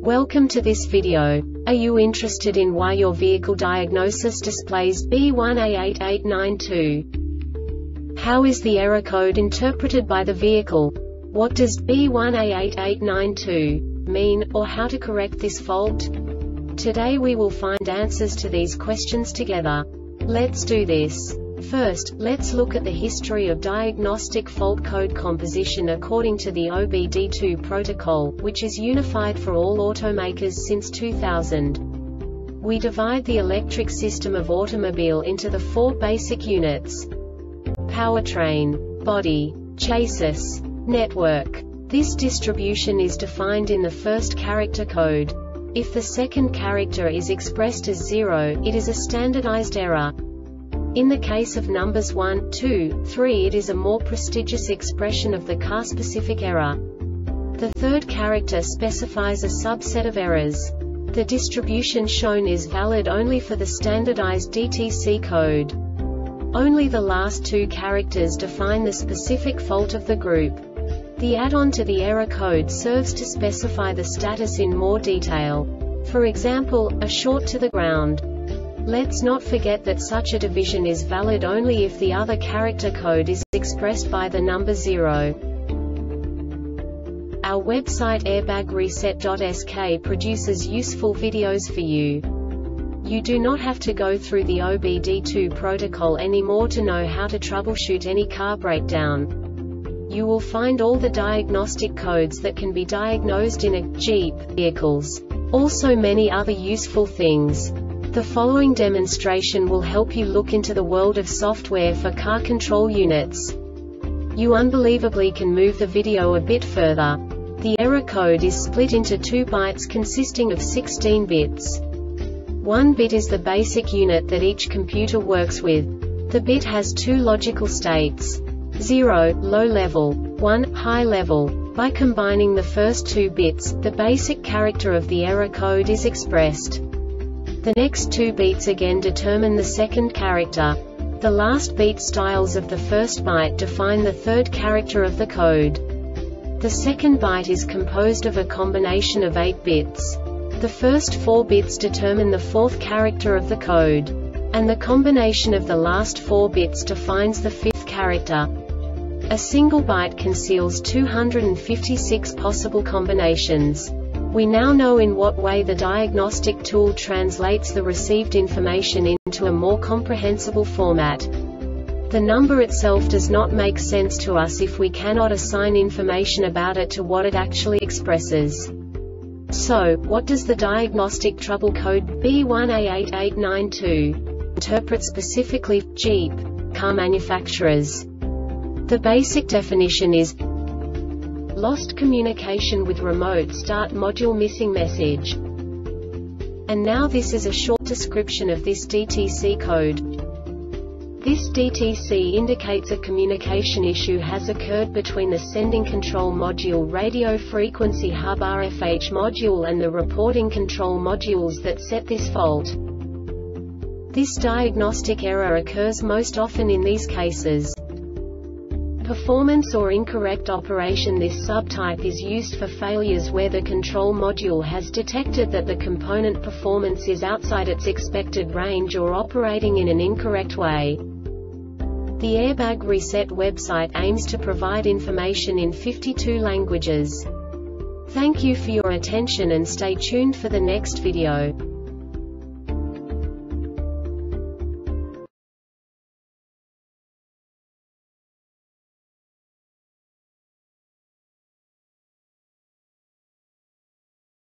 Welcome to this video. Are you interested in why your vehicle diagnosis displays B1A8892? How is the error code interpreted by the vehicle? What does B1A8892 mean, or how to correct this fault? Today we will find answers to these questions together. Let's do this. First, let's look at the history of diagnostic fault code composition according to the OBD2 protocol, which is unified for all automakers since 2000. We divide the electric system of automobile into the four basic units: powertrain, body, chassis, network. This distribution is defined in the first character code. If the second character is expressed as 0, it is a standardized error. In the case of numbers 1, 2, 3, it is a more prestigious expression of the car-specific error. The third character specifies a subset of errors. The distribution shown is valid only for the standardized DTC code. Only the last two characters define the specific fault of the group. The add-on to the error code serves to specify the status in more detail. For example, a short to the ground. Let's not forget that such a division is valid only if the other character code is expressed by the number 0. Our website airbagreset.sk produces useful videos for you. You do not have to go through the OBD2 protocol anymore to know how to troubleshoot any car breakdown. You will find all the diagnostic codes that can be diagnosed in a Jeep vehicles. Also many other useful things. The following demonstration will help you look into the world of software for car control units. You unbelievably can move the video a bit further. The error code is split into 2 bytes consisting of 16 bits. 1 bit is the basic unit that each computer works with. The bit has 2 logical states: 0, low level, 1, high level. By combining the first 2 bits, the basic character of the error code is expressed. The next 2 beats again determine the second character. The last beat styles of the first byte define the third character of the code. The second byte is composed of a combination of 8 bits. The first 4 bits determine the fourth character of the code. And the combination of the last 4 bits defines the fifth character. A single byte conceals 256 possible combinations. We now know in what way the diagnostic tool translates the received information into a more comprehensible format. The number itself does not make sense to us if we cannot assign information about it to what it actually expresses. So, what does the diagnostic trouble code B1A8892 interpret specifically for Jeep car manufacturers? The basic definition is lost communication with remote start module missing message. And now this is a short description of this DTC code. This DTC indicates a communication issue has occurred between the sending control module radio frequency hub RFH module and the reporting control modules that set this fault. This diagnostic error occurs most often in these cases: performance or incorrect operation. This subtype is used for failures where the control module has detected that the component performance is outside its expected range or operating in an incorrect way. The Airbag Reset website aims to provide information in 52 languages. Thank you for your attention and stay tuned for the next video.